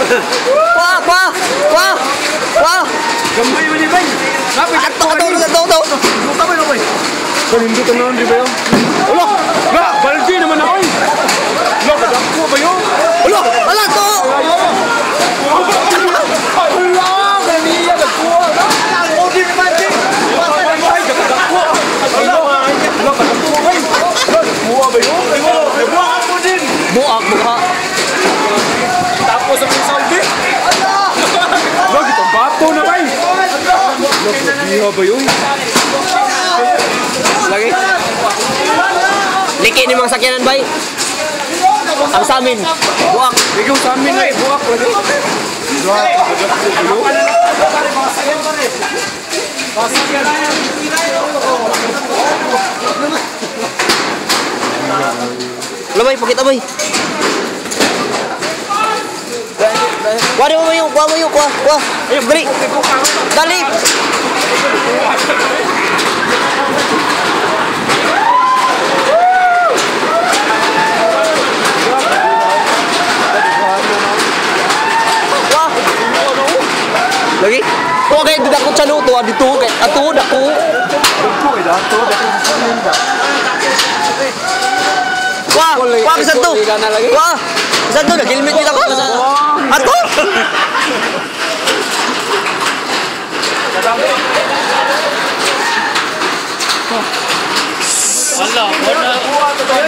Wah, wah, wah, wah. Gamay man ni bay. Lapit Ato, ato. Buka ba bay? Kanindi ka naman di ba yun? Ulo! Nga! Baldi naman ako eh! Ulo! Kadakpo ba yun? Ulo! Ala to! Ulo! Kaniya! Nagkuha! Odi naman din! Ay! Kadakpo! Ulo! Ulo! Kadakpo ba yun? Nagkuha ba yun? Nagkuha mo din! Buak, buka. Tapos ang saldi! Ulo! Itong bato na ba yun? Ulo! Kadiha ba yun? Lagi. Liki ni mga sakyanan bay. Ang sa amin. Buak. Ikaw sa amin na eh. Buwak lagi. Wala bay, pakita bay. Wah, mo yung, wah. Dali. Dali. Lagi? Oh, kayak tidak aku canu tuh di tuh kayak atuh daku. Wah, wah bisa tuh. Wah, bisa tuh dah helmet kita kok. Atuh. Allah,